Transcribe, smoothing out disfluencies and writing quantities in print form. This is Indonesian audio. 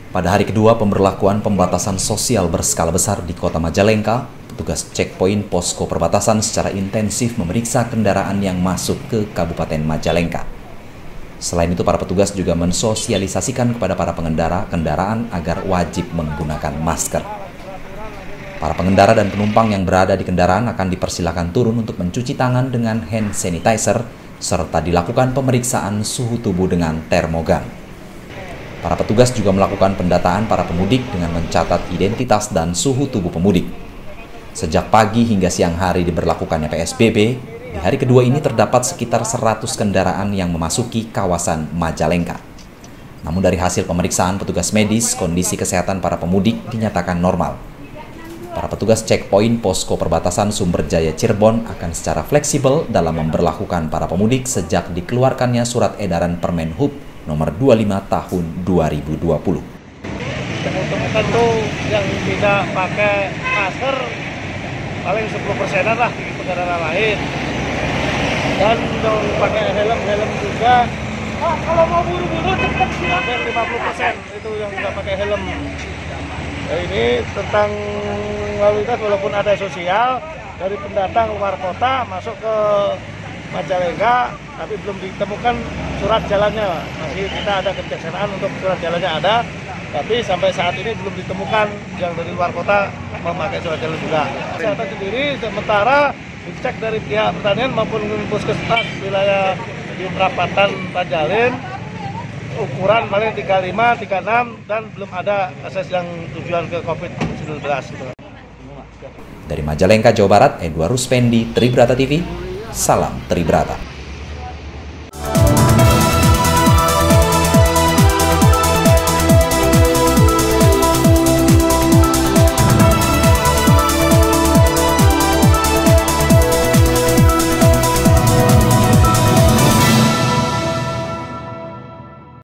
Pada hari kedua pemberlakuan pembatasan sosial berskala besar di Kota Majalengka, petugas checkpoint posko perbatasan secara intensif memeriksa kendaraan yang masuk ke Kabupaten Majalengka. Selain itu, para petugas juga mensosialisasikan kepada para pengendara kendaraan agar wajib menggunakan masker. Para pengendara dan penumpang yang berada di kendaraan akan dipersilakan turun untuk mencuci tangan dengan hand sanitizer, serta dilakukan pemeriksaan suhu tubuh dengan termogan. Para petugas juga melakukan pendataan para pemudik dengan mencatat identitas dan suhu tubuh pemudik. Sejak pagi hingga siang hari diberlakukannya PSBB, di hari kedua ini terdapat sekitar 100 kendaraan yang memasuki kawasan Majalengka. Namun dari hasil pemeriksaan petugas medis, kondisi kesehatan para pemudik dinyatakan normal. Para petugas checkpoint posko perbatasan Sumberjaya Cirebon akan secara fleksibel dalam memberlakukan para pemudik sejak dikeluarkannya surat edaran Permenhub nomor 25 tahun 2020. Teman-teman tuh yang tidak pakai masker paling 10%-an lah di negara lain. Dan yang pakai helm juga. Kalau mau buru-buru cepat sih. Hampir 50% itu yang tidak pakai helm. Nah, ini tentang lalu lintas walaupun ada sosial dari pendatang luar kota masuk ke Majalengka, tapi belum ditemukan surat jalannya. Masih kita ada kebijaksanaan untuk surat jalannya ada, tapi sampai saat ini belum ditemukan yang dari luar kota memakai surat jalan juga. Kesehatan sendiri sementara dicek dari pihak pertanian maupun puskesmas wilayah di perapatan Panjalin, ukuran paling 35, 36 dan belum ada akses yang tujuan ke COVID-19. Dari Majalengka, Jawa Barat, Edward Ruspendi, Tribrata TV, salam Tribrata.